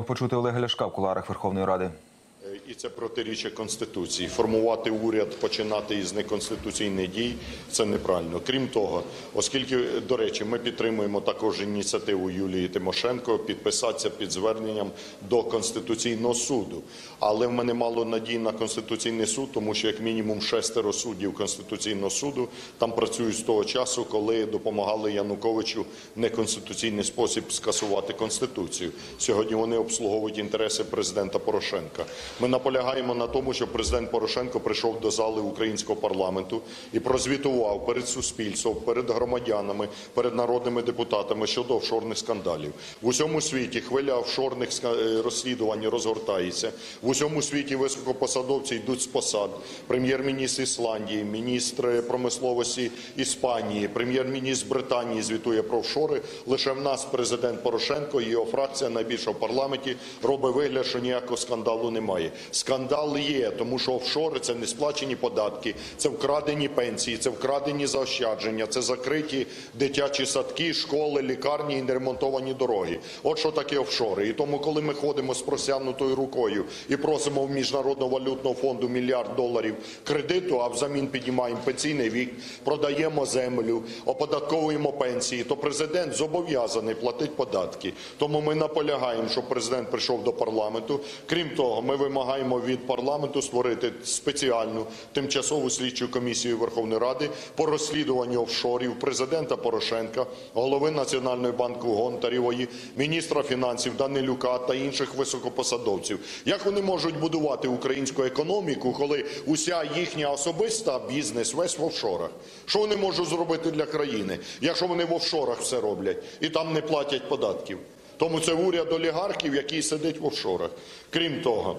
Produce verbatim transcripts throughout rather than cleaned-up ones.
почути Олега Ляшка в кулуарах Верховної Ради. І це протиріччя Конституції. Формувати уряд, починати із неконституційних дій – це неправильно. Крім того, оскільки, до речі, ми підтримуємо також ініціативу Юлії Тимошенко підписатися під зверненням до Конституційного суду. Але в мене мало надій на Конституційний суд, тому що як мінімум шестеро суддів Конституційного суду там працюють з того часу, коли допомагали Януковичу в неконституційний спосіб скасувати Конституцію. Сьогодні вони обслуговують інтереси президента Порошенка. Ми наполягаємо на тому, щоб президент Порошенко прийшов до зали українського парламенту і прозвітував перед суспільством, перед громадянами, перед народними депутатами щодо офшорних скандалів. В усьому світі хвиля офшорних розслідувань розгортається. В усьому світі високопосадовці йдуть з посад. Прем'єр-міністр Ісландії, міністр промисловості Іспанії, прем'єр-міністр Британії звітує про офшори. Лише в нас президент Порошенко і його фракція найбільша в парламенті робить вигляд, що ніякого скандалу немає. Скандал є, тому що офшори – це не сплачені податки, це вкрадені пенсії, це вкрадені заощадження, це закриті дитячі садки, школи, лікарні і неремонтовані дороги. От що таке офшори. І тому, коли ми ходимо з простягнутою рукою і просимо в Міжнародного валютного фонду мільярд доларів кредиту, а взамін піднімаємо пенсійний вік, продаємо землю, оподатковуємо пенсії, то президент зобов'язаний платити податки. Тому ми наполягаємо, щоб президент прийшов до парламенту. Крім того, ми вимагаємо від парламенту створити спеціальну тимчасову слідчу комісію Верховної Ради по розслідуванню офшорів президента Порошенка, голови Національного банку Гонтаревої, міністра фінансів Данилюка та інших високопосадовців. Як вони можуть будувати українську економіку, коли уся їхня особиста бізнес весь в офшорах? Що вони можуть зробити для країни, якщо вони в офшорах все роблять і там не платять податків? Тому це уряд олігархів, який сидить в офшорах. Крім того,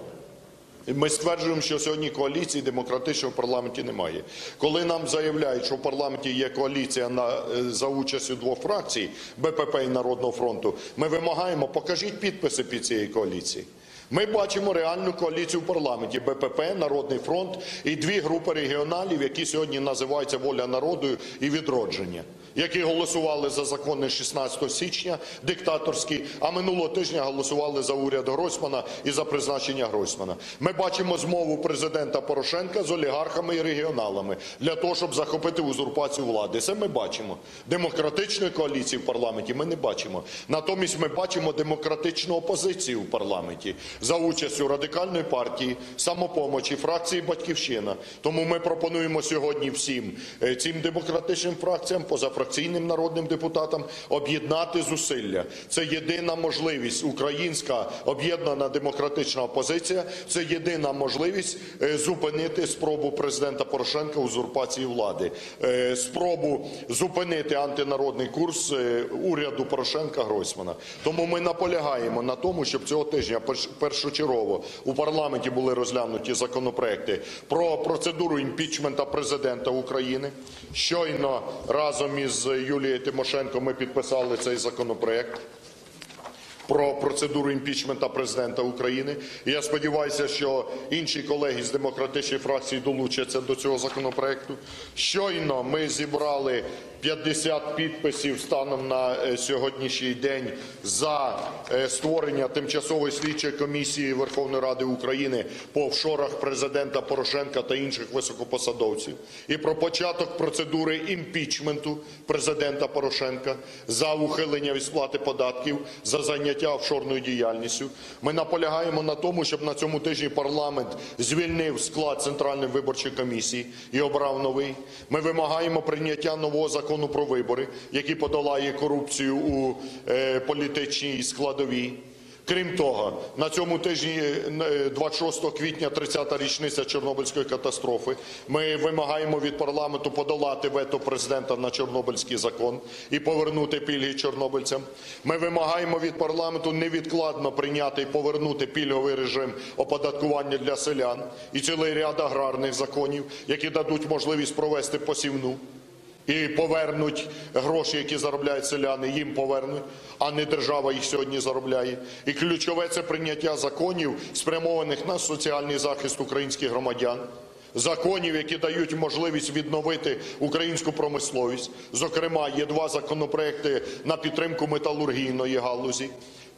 ми стверджуємо, що сьогодні коаліції демократичної в парламенті немає. Коли нам заявляють, що в парламенті є коаліція на, за участю двох фракцій, Бе Пе Пе і Народного фронту, ми вимагаємо, покажіть підписи під цією коаліцією. Ми бачимо реальну коаліцію в парламенті – Бе Пе Пе, Народний фронт і дві групи регіоналів, які сьогодні називаються «Воля народу» і «Відродження», які голосували за закони шістнадцятого січня диктаторські, а минулого тижня голосували за уряд Гройсмана і за призначення Гройсмана. Ми бачимо змову президента Порошенка з олігархами і регіоналами для того, щоб захопити узурпацію влади. Це ми бачимо. Демократичної коаліції в парламенті ми не бачимо. Натомість ми бачимо демократичну опозицію в парламенті за участю Радикальної партії, Самопомочі, фракції «Батьківщина». Тому ми пропонуємо сьогодні всім цим демократичним фракціям, позафракційним народним депутатам об'єднати зусилля. Це єдина можливість, українська об'єднана демократична опозиція, це єдина можливість зупинити спробу президента Порошенка узурпації влади, спробу зупинити антинародний курс уряду Порошенка-Гройсмана. Тому ми наполягаємо на тому, щоб цього тижня першочергово у парламенті були розглянуті законопроекти про процедуру імпічменту президента України. Щойно разом із Юлією Тимошенко ми підписали цей законопроект про процедуру імпічменту президента України. І я сподіваюся, що інші колеги з демократичної фракції долучаться до цього законопроекту. Щойно ми зібрали п'ятдесят підписів станом на сьогоднішній день за створення тимчасової слідчої комісії Верховної Ради України по офшорах президента Порошенка та інших високопосадовців. І про початок процедури імпічменту президента Порошенка за ухилення від сплати податків, за зайняття офшорною діяльністю. Ми наполягаємо на тому, щоб на цьому тижні парламент звільнив склад Центральної виборчої комісії і обрав новий. Ми вимагаємо прийняття нового закону Закону про вибори, який подолає корупцію у е, політичній складовій. Крім того, на цьому тижні, двадцять шостого квітня, тридцята річниця Чорнобильської катастрофи, ми вимагаємо від парламенту подолати вето президента на Чорнобильський закон і повернути пільги чорнобильцям. Ми вимагаємо від парламенту невідкладно прийняти і повернути пільговий режим оподаткування для селян і цілий ряд аграрних законів, які дадуть можливість провести посівну. І повернуть гроші, які заробляють селяни, їм повернуть, а не держава їх сьогодні заробляє. І ключове – це прийняття законів, спрямованих на соціальний захист українських громадян. Законів, які дають можливість відновити українську промисловість. Зокрема, є два законопроекти на підтримку металургійної галузі.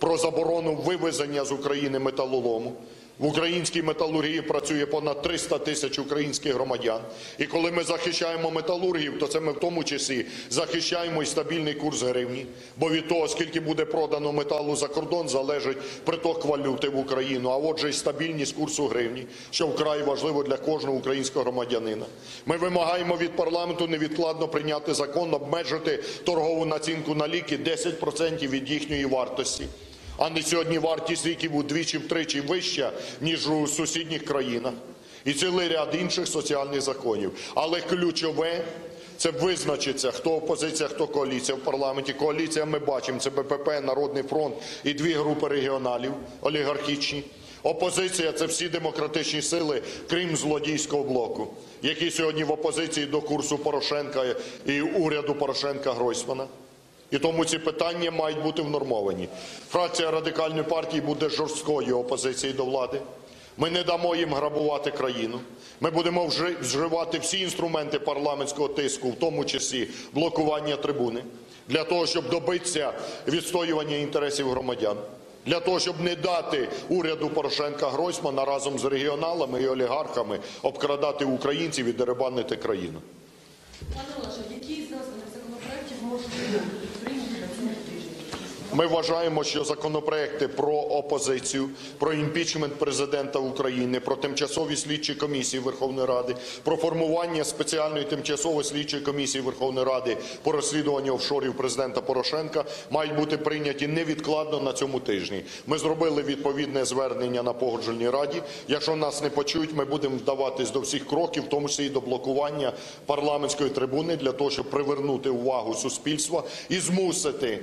про заборону вивезення з України металолому. В українській металургії працює понад триста тисяч українських громадян. І коли ми захищаємо металургів, то це ми в тому числі захищаємо і стабільний курс гривні. Бо від того, скільки буде продано металу за кордон, залежить приток валюти в Україну, а отже і стабільність курсу гривні, що вкрай важливо для кожного українського громадянина. Ми вимагаємо від парламенту невідкладно прийняти закон, обмежити торгову націнку на ліки десять відсотків від їхньої вартості. А не сьогодні вартість ліків удвічі-втричі вища, ніж у сусідніх країнах. І цілий ряд інших соціальних законів. Але ключове – це визначиться, хто опозиція, хто коаліція в парламенті. Коаліція ми бачимо – це Бе Пе Пе, Народний фронт і дві групи регіоналів олігархічні. Опозиція – це всі демократичні сили, крім злодійського блоку, які сьогодні в опозиції до курсу Порошенка і уряду Порошенка-Гройсмана. І тому ці питання мають бути внормовані. Фракція Радикальної партії буде жорсткою опозицією до влади. Ми не дамо їм грабувати країну. Ми будемо вживати всі інструменти парламентського тиску, в тому числі блокування трибуни, для того, щоб добитися відстоювання інтересів громадян. Для того, щоб не дати уряду Порошенка-Гройсмана разом з регіоналами і олігархами обкрадати українців і дерибанити країну. Пане Олеже, які з названих законопроєктів можуть бути прийняті на цьому тижні? Ми вважаємо, що законопроекти про опозицію, про імпічмент президента України, про тимчасові слідчі комісії Верховної Ради, про формування спеціальної тимчасової слідчої комісії Верховної Ради по розслідуванню офшорів президента Порошенка мають бути прийняті невідкладно на цьому тижні. Ми зробили відповідне звернення на Погоджувальній раді. Якщо нас не почують, ми будемо вдаватись до всіх кроків, в тому числі і до блокування парламентської трибуни, для того, щоб привернути увагу суспільства і змусити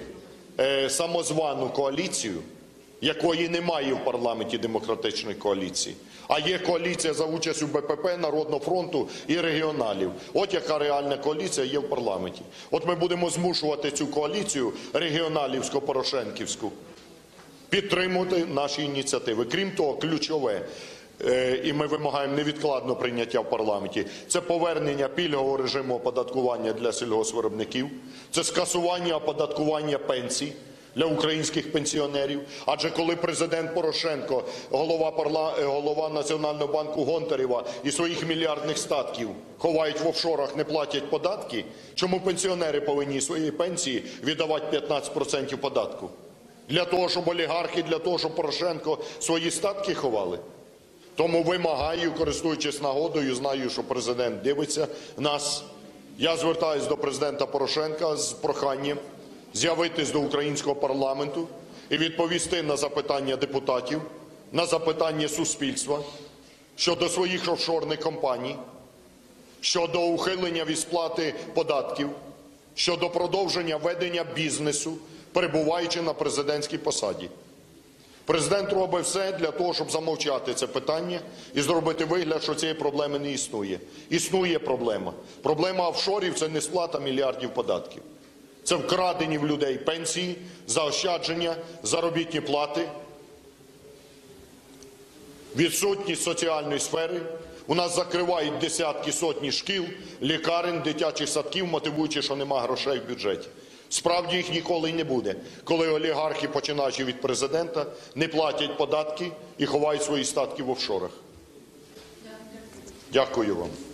самозвану коаліцію, якої немає в парламенті демократичної коаліції, а є коаліція за участю Бе Пе Пе, Народного фронту і регіоналів. От яка реальна коаліція є в парламенті. От ми будемо змушувати цю коаліцію регіоналівсько-порошенківську підтримувати наші ініціативи. Крім того, ключове, і ми вимагаємо невідкладного прийняття в парламенті, це повернення пільгового режиму оподаткування для сільгоспвиробників, це скасування оподаткування пенсій для українських пенсіонерів. Адже коли президент Порошенко, голова, парла... голова Національного банку Гонтарева і своїх мільярдних статків ховають в офшорах, не платять податки, чому пенсіонери повинні своєї пенсії віддавати п'ятнадцять відсотків податку? Для того, щоб олігархи, для того, щоб Порошенко свої статки ховали? Тому вимагаю, користуючись нагодою, знаю, що президент дивиться нас, я звертаюсь до президента Порошенка з проханням з'явитись до українського парламенту і відповісти на запитання депутатів, на запитання суспільства щодо своїх офшорних компаній, щодо ухилення від сплати податків, щодо продовження ведення бізнесу, перебуваючи на президентській посаді. Президент робить все для того, щоб замовчати це питання і зробити вигляд, що цієї проблеми не існує. Існує проблема. Проблема офшорів – це не сплата мільярдів податків. Це вкрадені в людей пенсії, заощадження, заробітні плати, відсутність соціальної сфери. У нас закривають десятки, сотні шкіл, лікарень, дитячих садків, мотивуючи, що нема грошей в бюджеті. Справді їх ніколи й не буде, коли олігархи, починаючи від президента, не платять податки і ховають свої статки в офшорах. Дякую вам.